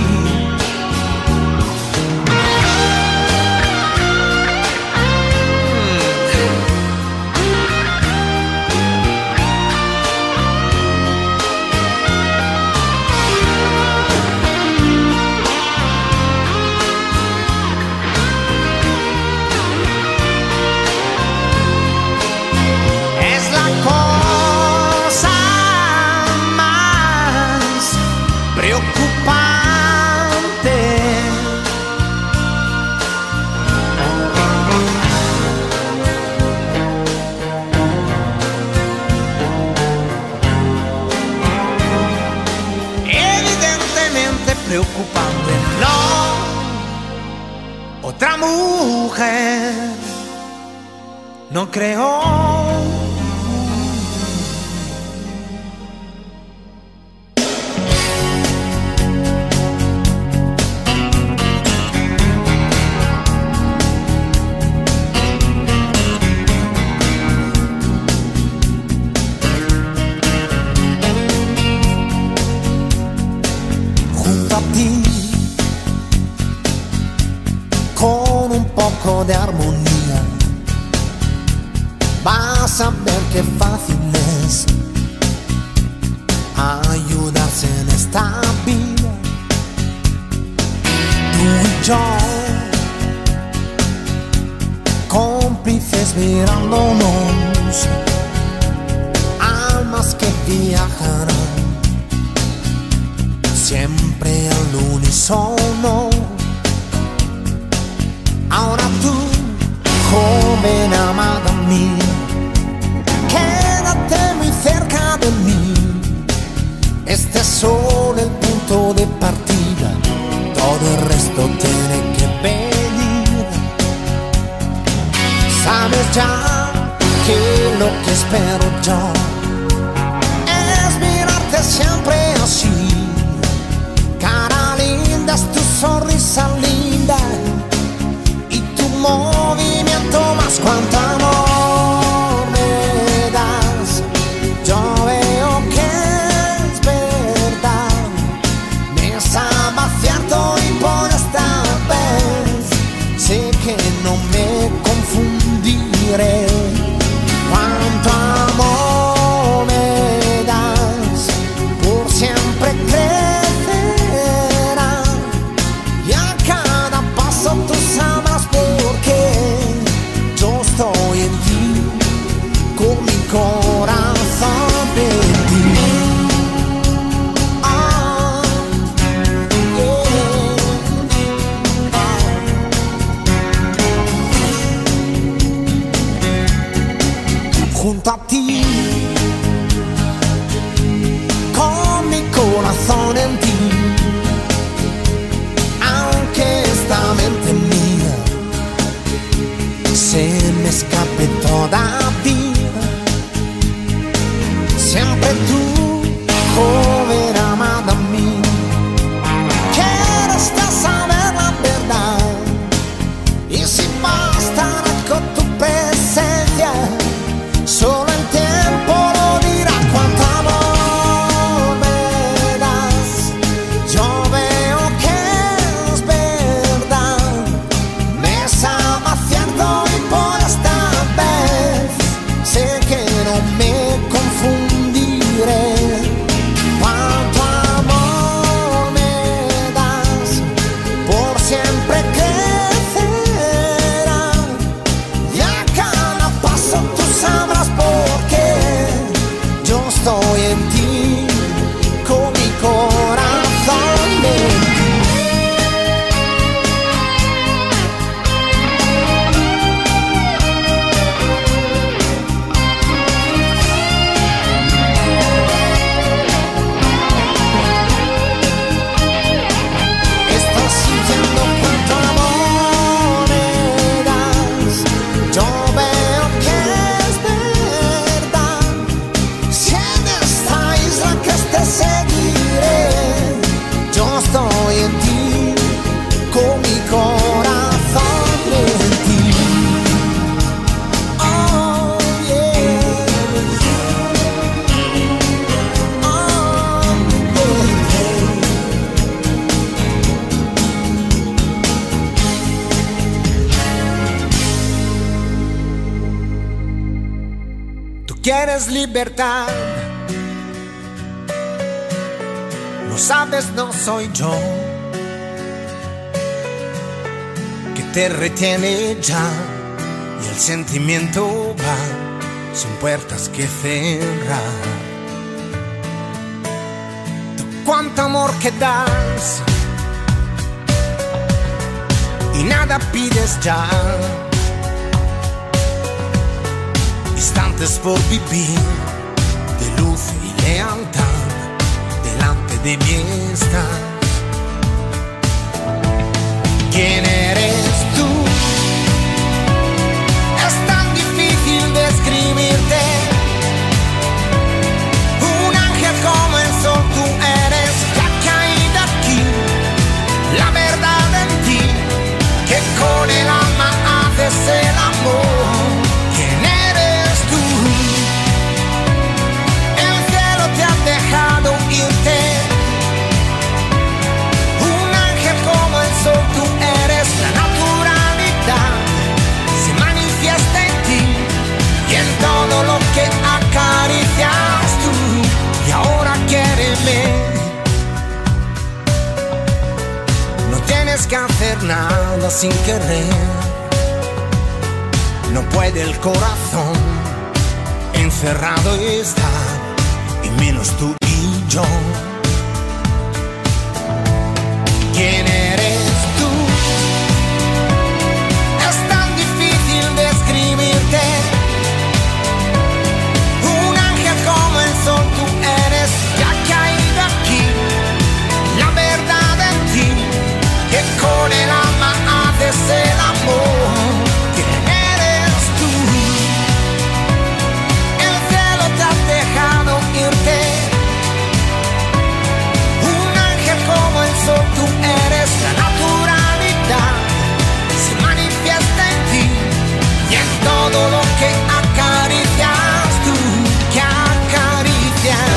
Preocupante, no, otra mujer, no creo. Con un poco de armonía vas a ver qué fácil es ayudarse en esta vida. Tú y yo, cómplices mirándonos, almas que viajarán siempre al unísono. Ahora tú, joven amada mía, quédate muy cerca de mí. Este es solo el punto de partida, todo el resto tiene que venir. Sabes ya que lo que espero yo es mirarte siempre así. Cara linda es tu sonrisa linda, movimiento más, cuánto amor me das. Yo veo que es verdad, me estaba cierto y por esta vez sé que no me confundiré. Cuánto amor me das, por siempre crecerá y acá quieres libertad. Lo sabes, no soy yo que te retiene ya, y el sentimiento va sin puertas que cerrar. Tú cuánto amor que das y nada pides ya. Instantes por vivir de luz y lealtad delante de mí estás. ¿Quién eres tú? Es tan difícil describirte. Un ángel como el sol tú eres, que ha caído aquí. La verdad en ti, que con el alma haces el amor. ¿Quién eres tú? El cielo te ha dejado irte. Un ángel como el sol tú eres. La naturalidad se manifiesta en ti y en todo lo que acaricias tú. Y ahora quiéreme. No tienes que hacer nada sin querer. No puede el corazón encerrado estar, y menos tú y yo. ¿Quién eres tú? Es tan difícil describirte. Un ángel como el sol tú eres, que ha caído aquí. La verdad en ti, que con el alma haces el amor. ¿Quién eres tú? El cielo te ha dejado irte. Un ángel como el sol tú eres. La naturalidad se manifiesta en ti y en todo lo que acaricias tú, que acaricias.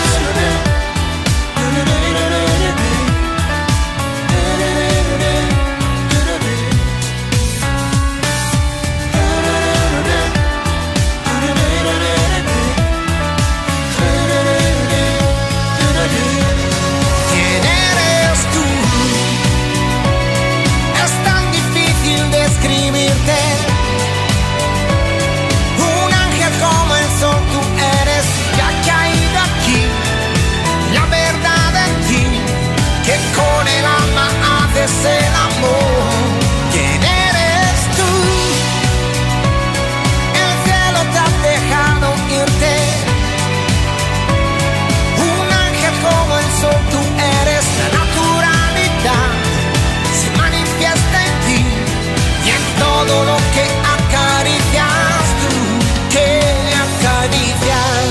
¿Quién eres tú? Es tan difícil describirte. Un ángel como el sol tú eres, que ha caído aquí. La verdad en ti, que con el alma haces el amor. ¿Quién eres tú? El cielo te ha dejado irte. Un ángel como el sol tú eres. La naturalidad se manifiesta en ti y en todo lo que acaricias tú, que acaricias.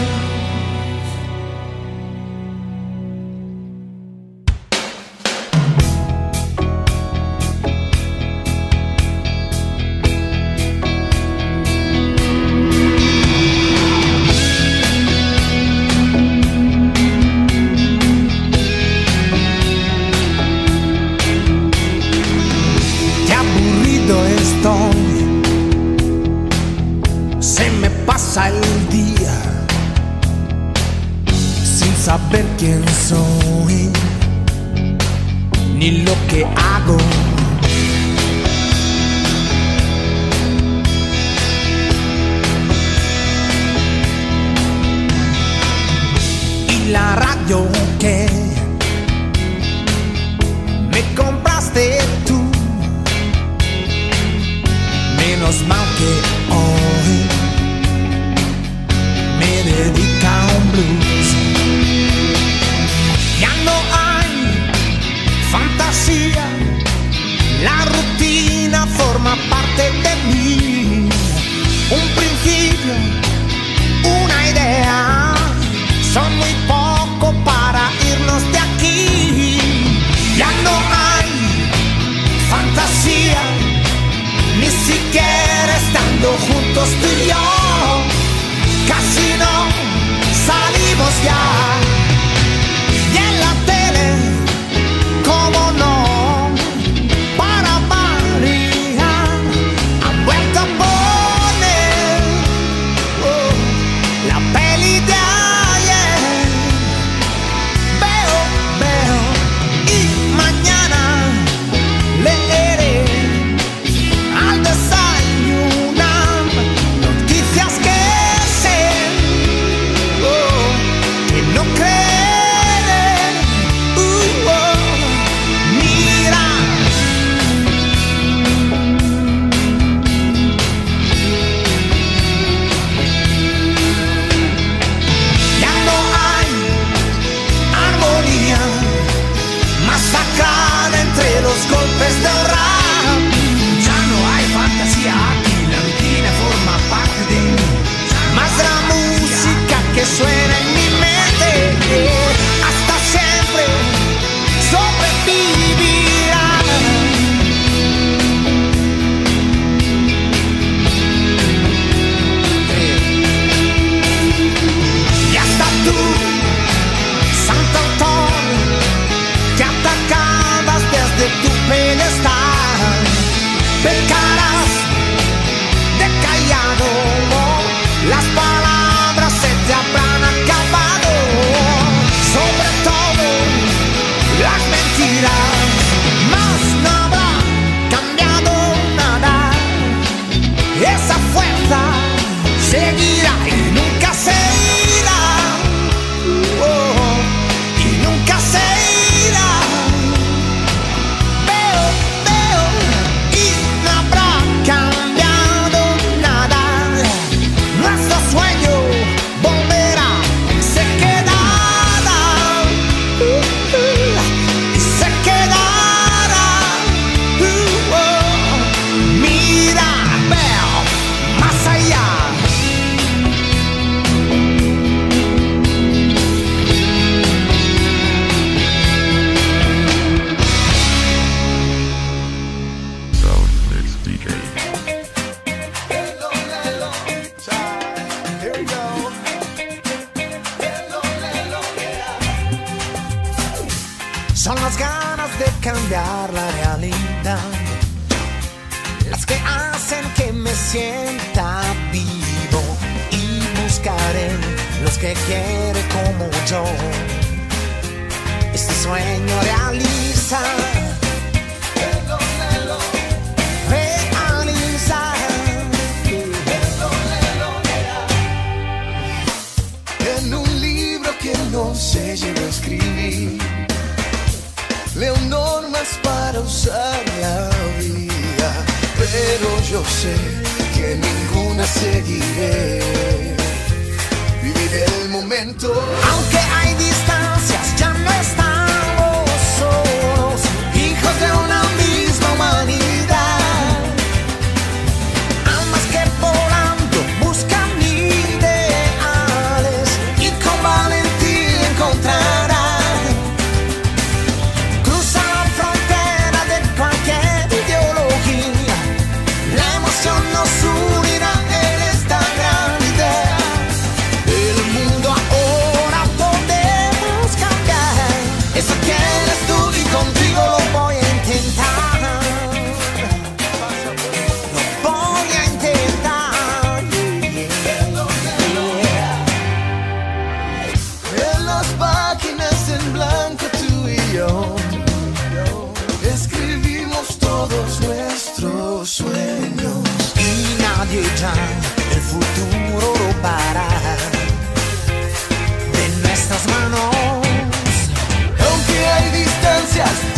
Qué aburrido estoy, se me pasa el día sin saber quién soy ni lo que hago. Y la radio que me compraste tú, menos mal que hoy me dedica a un blues. Ya no hay fantasía, la rutina forma parte de mí. Un principio, una idea, son muy poco para irme masacrada entre los golpes de un rap. Ya no hay fantasía aquí, la rutina forma parte de mí. Más la música que suena en mi mente, hasta siempre sobrevivirá. Y hasta tú, Santo Antonio, que atacabas desde tu pedestal, pecarás de callado, las palabras se te habrán acabado, sobre todo las mentiras, mas no habrá cambiado nada, esa fuerza seguirá y nunca se irá, oh, y nunca se irá. Veo, veo, y no habrá cambiado nada, nuestro sueño volverá, se quedará, uh, uh, y se quedará, uh, oh. Mira, veo más allá. Sound Mix D J. Here we go. Son las ganas de cambiar la realidad las que hacen que me sienta vivo, y buscaré los que quieren como yo este sueño realiza. Realiza. En un libro que no se llegó a escribir, leo normas para usar la vida, pero yo sé que ninguna seguiré. Viviré el momento. Aunque hay distancias, ya no estamos solos, hijos de una misma humanidad. Almas que volando buscan ideales y con valentía encontrarán. Cruza la frontera de cualquier ideología, la emoción nos unirá en esta gran idea. El mundo ahora podemos cambiar, eso quieres tú y contigo lo voy a intentar. Lo voy a intentar, yeah. En las páginas en blanco tú y yo escribimos todos nuestros sueños. Y nadie ya el futuro robará de nuestras manos. Aunque hay distancias,